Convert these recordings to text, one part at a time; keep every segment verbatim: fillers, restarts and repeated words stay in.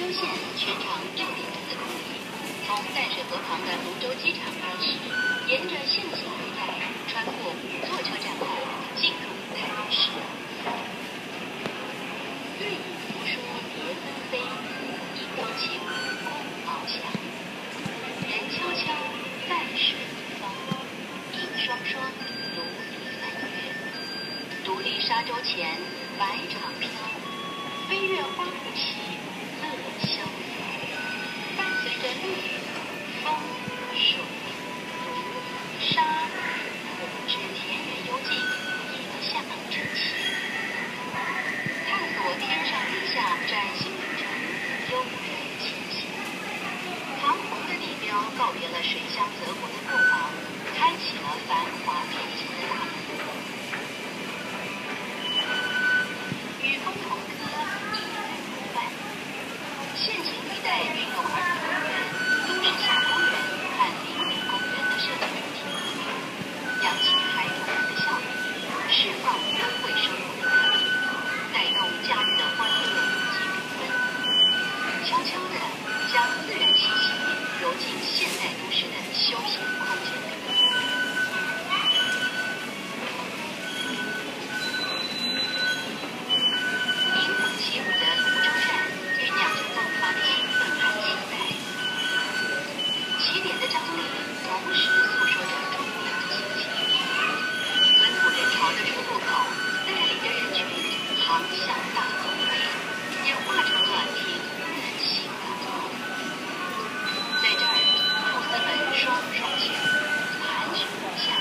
线全长六点四公里，从淡水河旁的泸州机场开始，沿着线行绿带，穿过五座车站后，进入台北市。日影扶疏蝶纷飞，一风起舞弓翱翔。人悄悄，在水一方，影双双，如离翻月。独立沙洲前，白长飘，飞越花圃起，乐逍遥。伴随着绿、风、水、毒、沙、火之田园幽静，迎向晨曦。探索天上地下崭新旅程，悠然前行。彷徨的地标告别了水乡泽国的过往，开启了繁华遍景的大门。与风同歌，一人不伴。现行绿带运用儿童公园、都市小公园和邻里公园的设计主题，扬起孩童们的笑语，释放优惠生活的魅力，带动假日的欢乐以及缤纷，悄悄地将自然气息揉进现代都市的休闲空间里。迎风起舞的泸州站，酝酿着迸发的兴奋和期待。起点的张力，同时诉说着终点的心情。奔赴人潮的出入口，带领着人群航向大总会，也化成了停泊的新港口。在这儿，兔子们双双起舞，盘踞不下。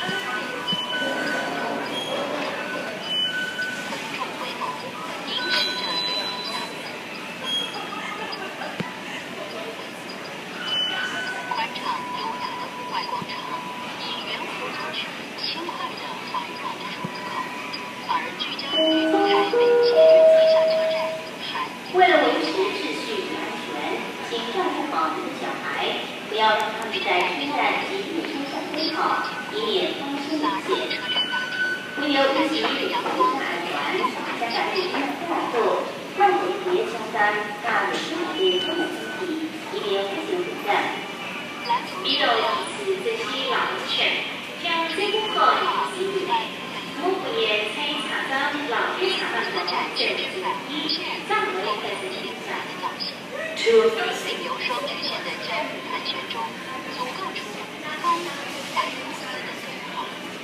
公众回眸，凝视着绿地家园。宽敞优雅的户外广场，以圆弧组曲，轻快地环绕着出入口，而聚焦于台北捷运地下车站和为了维持秩序与安全，请照顾好您的小孩，不要让他们在车站及路上相奔跑，以免发生危险。 车站大厅。 为有自己与阳光安全，家长尽量带动，万年别相当，大人小便都能注意，以免危险不断。比如是这些老人犬，将追过后以及某五年参查到老人查到的站证一上门开始停下的造型。并由双曲线的站舞盘旋中，组构出丰富百无私的对话。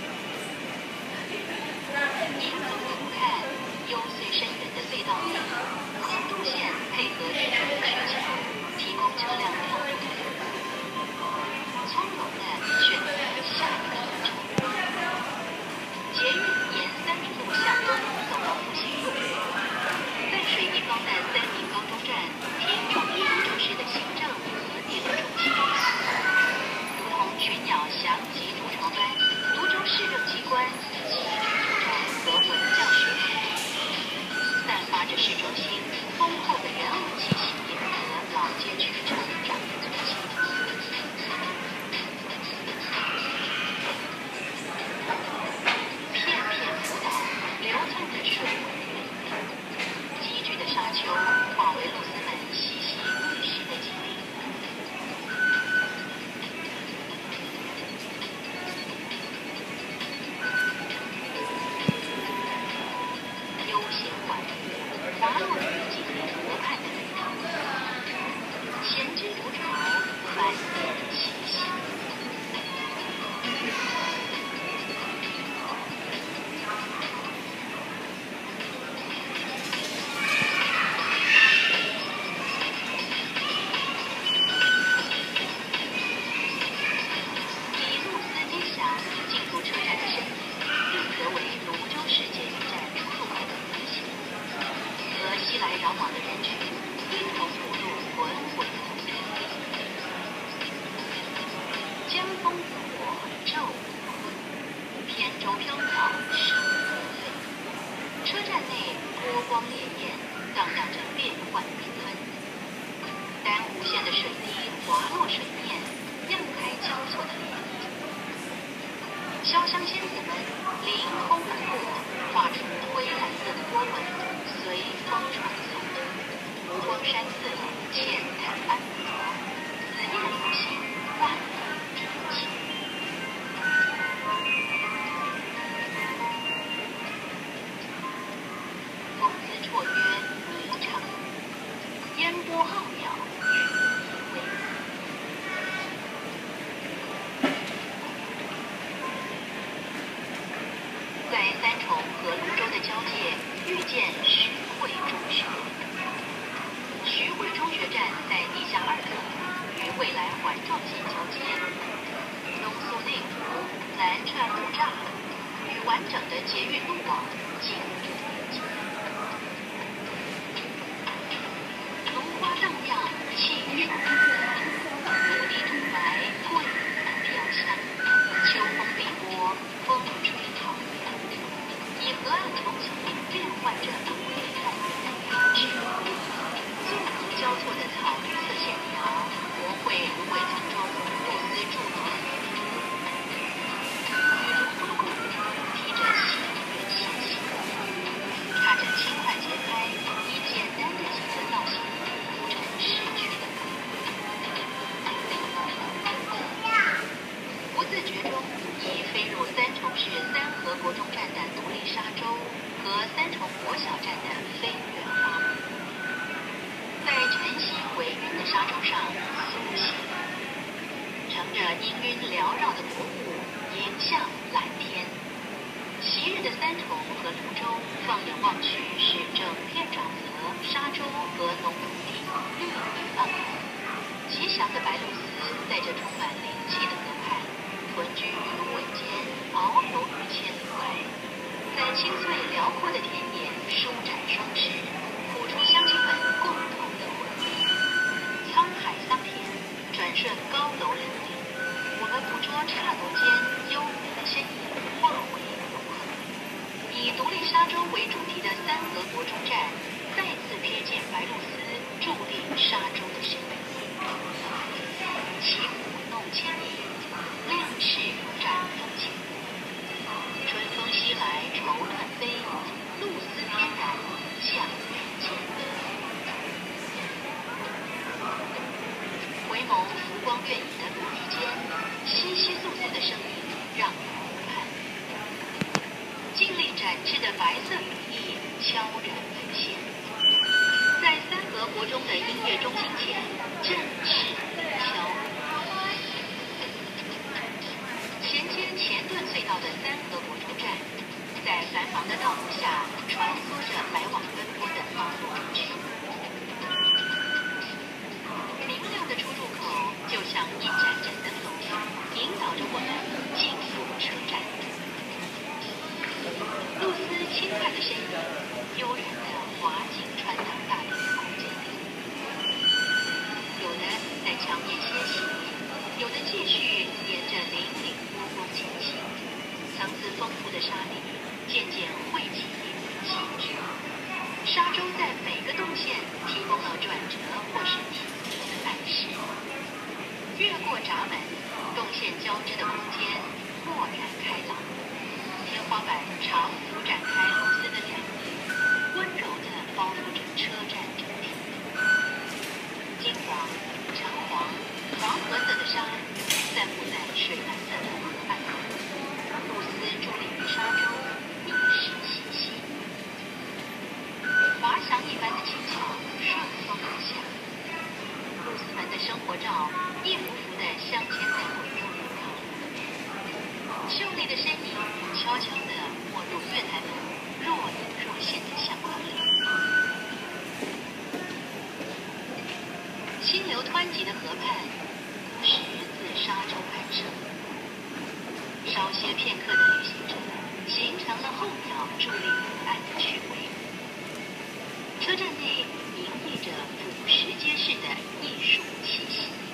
迎风俯瞰，幽邃深远的隧道里，河路线配合日出的需求，提供车辆调度的服务。从容地选择下一个路程。捷运沿三民路向东走到复兴路，在水一方的三民高中站停驻泸州市的行政和电路中心。如同群鸟翔集筑巢般，泸州市政机关集聚住宅和文教学府，散发着市中心丰厚的人文气息和老街区成长的足迹。片片浮岛流窜着水纹的美丽，积聚的沙丘化为露丝们嬉戏觅食的精灵。悠闲缓步，滑落于金陵河畔的水塘，前知如潮，繁衍气息。一路司机响，进入车站的身影，定格为泸州市捷运站出入口的弧形，和熙来攘往的人群一同步入滚滚红尘。江风渔火，昼午昏，扁舟飘渺，生歌飞。车站内波光潋滟，荡漾着变幻缤纷。丹弧线的水滴滑落水面，漾开交错的涟漪。潇湘仙子们凌空而过，画出灰蓝色的波纹，随风传送。 湖光山色，浅谈安国，思念如心，万里天晴。风姿绰约，霓裳；烟波浩渺，羽翼微。在三重和泸州的交界，遇见徐汇中学。徐汇中学站在地下二层，与未来环状线交接。东苏内湖南串木栅，与完整的捷运路网紧密连接。芦花荡漾，气宇如炉地土白，桂影飘香。秋风碧波，风吹草原。以河岸风景变换着独立动人的韵致，纵横交错的草绿色线条，描绘芦苇丛中露丝筑田，与芦花共舞，披着喜悦气息，插着轻快节拍，以简单的几何造型铺成逝去的歌。不自觉中，已飞入三重市三和国中站的独立沙洲和三重国小站的飞跃花舞，在晨曦微晕的沙洲上苏醒，乘着氤氲缭绕的薄雾，迎向蓝天。昔日的三重和泸州，放眼望去是整片沼泽、沙洲和农土地，绿意盎然。吉祥的白鹭鸶在这充满灵气的河畔，屯居于芦苇间，遨游于千里外，在青翠辽阔的田野舒展双翅，谱出乡亲们共同的回忆。沧海桑田，转瞬高楼林立，我们捕捉刹那间优美的身影化为永恒。以独立沙洲为主题的三和国中站，再次瞥见白鹭鸶伫立沙洲的身影。骑虎弄千里，亮翅展风景。春风袭来绸缎飞，露丝翩然降人间。回眸浮光跃影的陆地间，稀稀簌簌的声音让人湖畔。尽力展翅的白色羽翼悄然浮现，在三和国中的音乐中心前正式鸣敲。衔接前段隧道的三和国中站，在繁忙的道路下穿梭着来往奔波的忙碌人群。明亮的出入口就像一盏盏灯笼，引导着我们进入车站。露丝轻快的身影，悠然地滑进穿堂大厅的空间里。有的在墙面歇息，有的继续沿着粼粼波光前行。层次丰富的沙砾渐渐汇集细致。沙洲在每个动线提供了转折或是停留的暗示。越过闸门，动线交织的空间豁然开朗。天花板长幅展开露丝的两翼，温柔地包覆着车站整体。金黄、橙黄、黄褐色的沙散布在水蓝色的河岸，露丝伫立于沙洲，逆势嬉戏。滑翔一般的轻巧顺风而下，露丝们的生活照一幅幅地镶嵌在轨道里。秀丽的身影悄悄地没入月台门若隐若现的相框里。清流湍急的河畔，古时自沙洲攀升。稍歇片刻的旅行者，形成了候鸟伫立河岸的趣味。车站内凝溢着俯拾皆是的艺术气息。